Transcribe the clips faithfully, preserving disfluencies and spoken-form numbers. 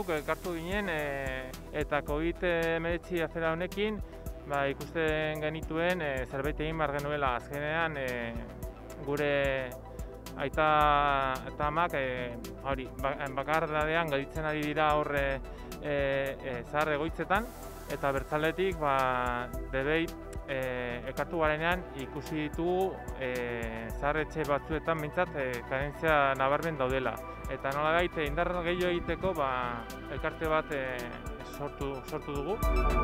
batzuk elkartu ginen e, eta covid hemeretzi afera honekin ba, ikusten genituen e, zerbait egin behar genuela. Azkenean e, gure aita eta amak e, hori, bakardadean gelditzen ari dira horre e, e, zahar egoitzetan, eta bertzaletik ba, debei e, ekartu garenean ikusi ditugu e, zaharretxe batzuetan mintzat e, karentzia nabarmen daudela. Eta nolabait indar gehiago egiteko ba, elkarte bat e, sortu, sortu dugu.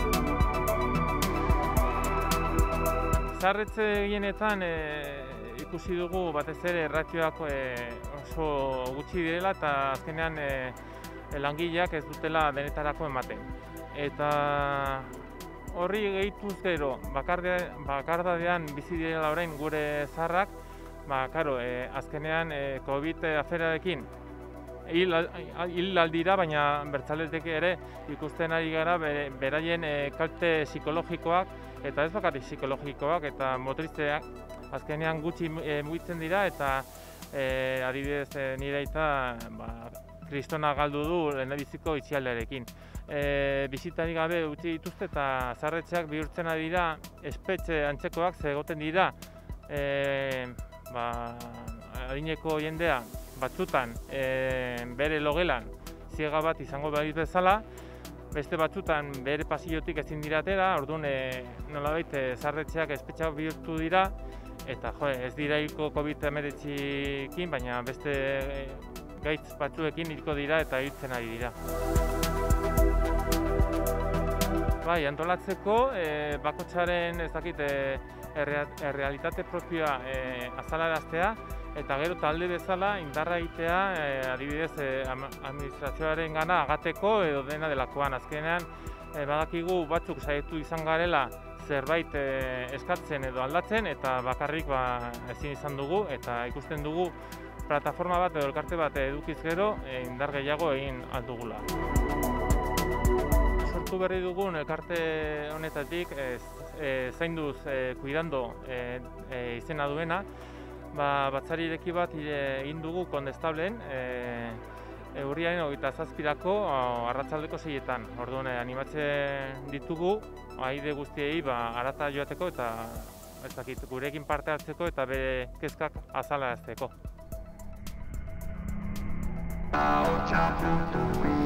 Zaharretxe gehienetan e, ikusi dugu batez ere ratioak e, oso gutxi direla eta azkenean e, langileak ez dutela denetarako ematen. Eta horri gehituz gero, bakardadean bizi direla orain gure zaharrak, ba, karo, e, azkenean e, covid aferarekin hil, hil aldira, baina bertzaletik ere ikusten ari gara beraien e, kalte psikologikoak, eta ez bakarrik psikologikoak eta motristeak azkenean gutxi e, mugitzen dira, eta e, adibidez e, nire aita ba, kristona galdu du lehendabiziko itxialdearekin. E, bizitari gabe utzi dituzte eta zaharretxeak bihurtzen ari dira espetxe antzekoak ze egoten dira e, ba, adineko jendea batzutan e, bere logelan ziega bat izango behar bezala, beste batzutan bere pasillotik ezin dira atera, orduan e, nolabait e, zaharretxeak espetxeak bihurtu dira eta jo, ez dira hilko covid hemeretzirekin, baina beste e, gaitz batzuekin hilko dira eta hiltzen ari dira. Bai, antolatzeko e, bakoitzaren ez dakit e, errealitate propioa e, azalaraztea eta gero talde bezala indarra egitea e, adibidez e, administrazioaren gana agateko edo dena delakoan. Azkenean e, badakigu batzuk saiatu izan garela zerbait e, eskatzen edo aldatzen eta bakarrik ba, ezin izan dugu eta ikusten dugu plataforma bat edo elkarte bat edukiz gero e, indar gehiago egin aldugula. Sortu berri dugun elkarte honetatik e, e, zainduz e, kuidando e, e, izena duena, ba, batzari bat egin dugu kondestablen e, urriaren hogeita zazpirako arratsaldeko seietan. Orduan animatzen ditugu aide guztiei ba, harata joateko eta ez dakit, gurekin parte hartzeko eta bere kezkak azalarazteko.